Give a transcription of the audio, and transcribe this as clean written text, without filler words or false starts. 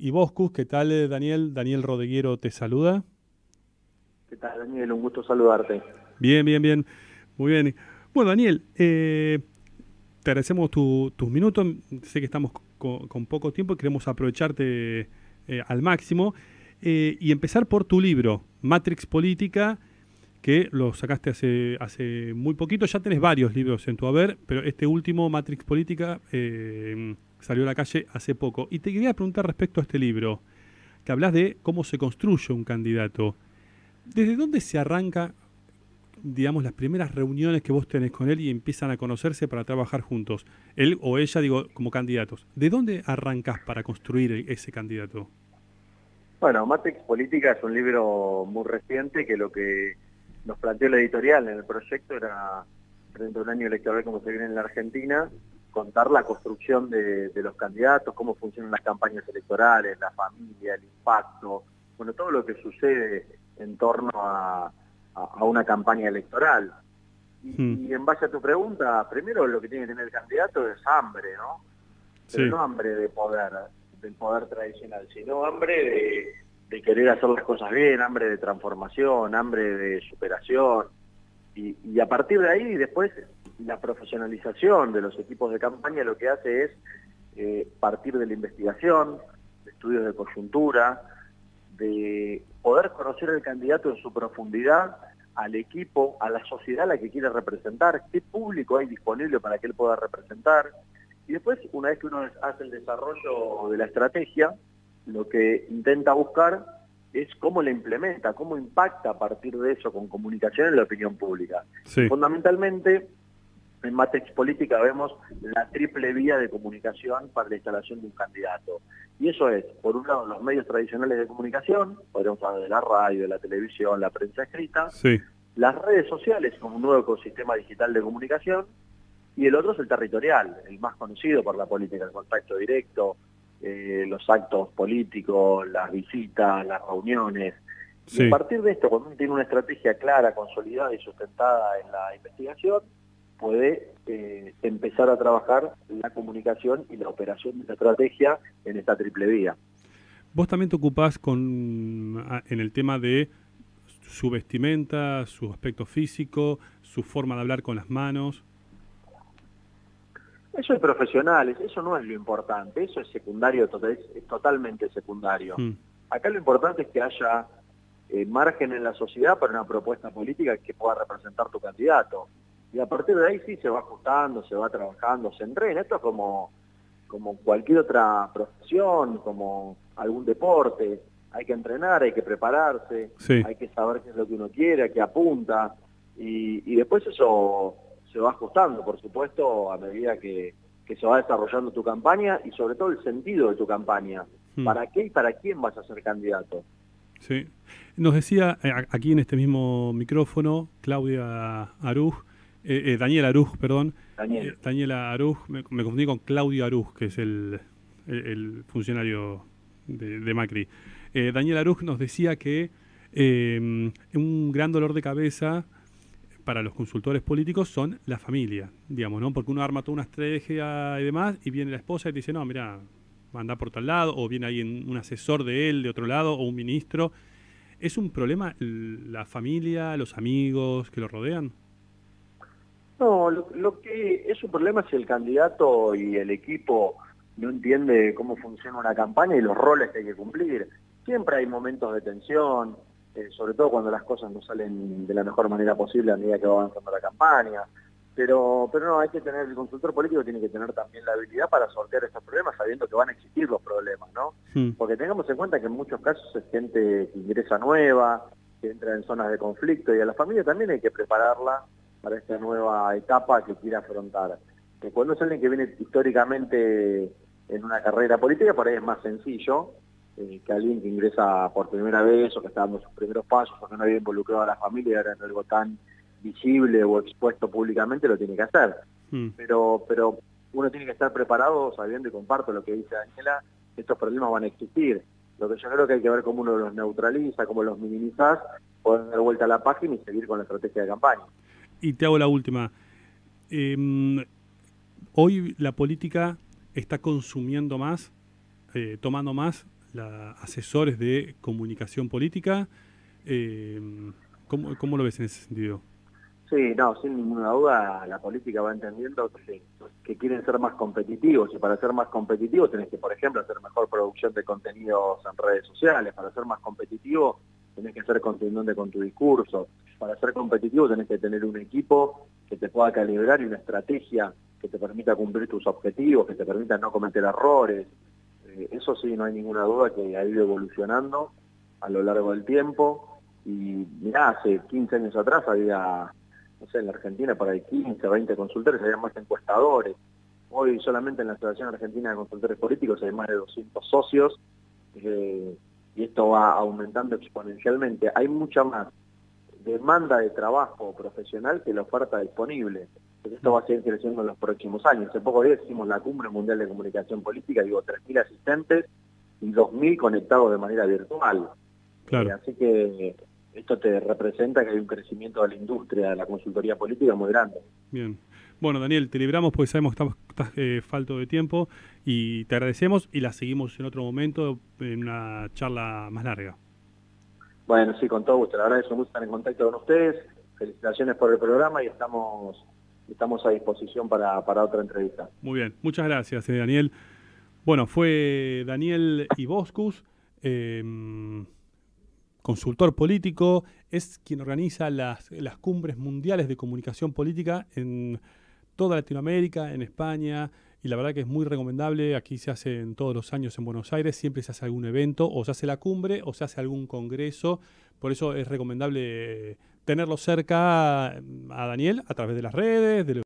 y Boscus. ¿Qué tal, Daniel? Daniel Rodeguiero te saluda. ¿Qué tal, Daniel? Un gusto saludarte. Bien, bien, bien. Muy bien. Bueno, Daniel, te agradecemos tus minutos. Sé que estamos con poco tiempo y queremos aprovecharte al máximo y empezar por tu libro, Matrix Política, que lo sacaste hace muy poquito. Ya tenés varios libros en tu haber, pero este último, Matrix Política, salió a la calle hace poco. Y te quería preguntar respecto a este libro, que hablas de cómo se construye un candidato. ¿Desde dónde se arranca, digamos, las primeras reuniones que vos tenés con él y empiezan a conocerse para trabajar juntos? Él o ella, digo, como candidatos. ¿De dónde arrancás para construir ese candidato? Bueno, Matrix Política es un libro muy reciente que lo que nos planteó la editorial en el proyecto era, frente a un año electoral como se viene en la Argentina, contar la construcción de los candidatos, cómo funcionan las campañas electorales, la familia, el impacto, bueno, todo lo que sucede en torno a una campaña electoral. Hmm. Y en base a tu pregunta, primero lo que tiene que tener el candidato es hambre, ¿no? Pero Sí. no hambre de poder, del poder tradicional, sino hambre de querer hacer las cosas bien, hambre de transformación, hambre de superación. Y a partir de ahí, después, la profesionalización de los equipos de campaña lo que hace es partir de la investigación, de estudios de coyuntura, de poder conocer al candidato en su profundidad, al equipo, a la sociedad a la que quiere representar, qué público hay disponible para que él pueda representar. Y después, una vez que uno hace el desarrollo de la estrategia, lo que intenta buscar es cómo la implementa, cómo impacta a partir de eso con comunicación en la opinión pública. Y Sí. fundamentalmente, en Matrix Política vemos la triple vía de comunicación para la instalación de un candidato. Y eso es, por un lado, los medios tradicionales de comunicación, podríamos hablar de la radio, de la televisión, la prensa escrita, Sí. las redes sociales como un nuevo ecosistema digital de comunicación, y el otro es el territorial, el más conocido por la política, el contacto directo, los actos políticos, las visitas, las reuniones. Y a Sí. partir de esto, cuando uno tiene una estrategia clara, consolidada y sustentada en la investigación, puede empezar a trabajar la comunicación y la operación de la estrategia en esta triple vía. Vos también te ocupás en el tema de su vestimenta, su aspecto físico, su forma de hablar con las manos. Eso es profesionales, eso no es lo importante, eso es secundario, es totalmente secundario. Hmm. Acá lo importante es que haya margen en la sociedad para una propuesta política que pueda representar tu candidato. Y a partir de ahí sí se va ajustando, se va trabajando, se entrena. Esto es como cualquier otra profesión, como algún deporte. Hay que entrenar, hay que prepararse, Sí. hay que saber qué es lo que uno quiere, a qué apunta. Y después eso se va ajustando, por supuesto, a medida que se va desarrollando tu campaña y sobre todo el sentido de tu campaña. Hmm. ¿Para qué y para quién vas a ser candidato? Sí. Nos decía aquí en este mismo micrófono Claudia Aruj, Daniela Aruj, perdón. Daniel. Daniela Aruj, me confundí con Claudio Aruj, que es el funcionario de Macri. Daniela Aruj nos decía que un gran dolor de cabeza para los consultores políticos son la familia, digamos, ¿no? Porque uno arma toda una estrategia y demás, y viene la esposa y te dice, no, mira, anda por tal lado, o viene alguien, un asesor de él de otro lado, o un ministro. ¿Es un problema la familia, los amigos que lo rodean? No, lo que es un problema es si el candidato y el equipo no entiende cómo funciona una campaña y los roles que hay que cumplir. Siempre hay momentos de tensión, sobre todo cuando las cosas no salen de la mejor manera posible a medida que va avanzando la campaña. Pero no, hay que tener, el consultor político tiene que tener también la habilidad para sortear estos problemas sabiendo que van a existir los problemas, ¿no? Hmm. Porque tengamos en cuenta que en muchos casos es gente que ingresa nueva, que entra en zonas de conflicto y a la familia también hay que prepararla para esta nueva etapa que quiere afrontar. Que cuando es alguien que viene históricamente en una carrera política, por ahí es más sencillo que alguien que ingresa por primera vez o que está dando sus primeros pasos o que no había involucrado a la familia y ahora en algo tan visible o expuesto públicamente lo tiene que hacer. Hmm. Pero uno tiene que estar preparado sabiendo, y comparto lo que dice Daniela, que estos problemas van a existir. Lo que yo creo que hay que ver cómo uno los neutraliza, cómo los minimiza, poder dar vuelta a la página y seguir con la estrategia de campaña. Y te hago la última. Eh, Hoy la política está consumiendo más, tomando más asesores de comunicación política. ¿Cómo lo ves en ese sentido? Sí, no, sin ninguna duda la política va entendiendo que quieren ser más competitivos, y para ser más competitivos tenés que, por ejemplo, hacer mejor producción de contenidos en redes sociales. Para ser más competitivo tenés que ser contundente con tu discurso. Para ser competitivo tenés que tener un equipo que te pueda calibrar y una estrategia que te permita cumplir tus objetivos, que te permita no cometer errores. Eso sí, no hay ninguna duda que ha ido evolucionando a lo largo del tiempo. Y mirá, hace 15 años atrás había, no sé, en la Argentina por ahí 15, 20 consultores, había más encuestadores. Hoy solamente en la Asociación Argentina de Consultores Políticos hay más de 200 socios, y esto va aumentando exponencialmente. Hay mucha más demanda de trabajo profesional que la oferta disponible. Entonces esto va a seguir creciendo en los próximos años. Hace pocos días hicimos la Cumbre Mundial de Comunicación Política, 3.000 asistentes y 2.000 conectados de manera virtual. Claro. Así que esto te representa que hay un crecimiento de la industria de la consultoría política muy grande. Bien. Bueno, Daniel, te libramos porque sabemos que estás falto de tiempo y te agradecemos y la seguimos en otro momento en una charla más larga. Bueno, sí, con todo gusto. La verdad es un gusto estar en contacto con ustedes. Felicitaciones por el programa y estamos a disposición para otra entrevista. Muy bien, muchas gracias, Daniel. Bueno, fue Daniel Iboscus, consultor político, es quien organiza las cumbres mundiales de comunicación política en toda Latinoamérica, en España, y la verdad que es muy recomendable. Aquí se hacen todos los años en Buenos Aires, siempre se hace algún evento, o se hace la cumbre, o se hace algún congreso. Por eso es recomendable tenerlo cerca a Daniel a través de las redes,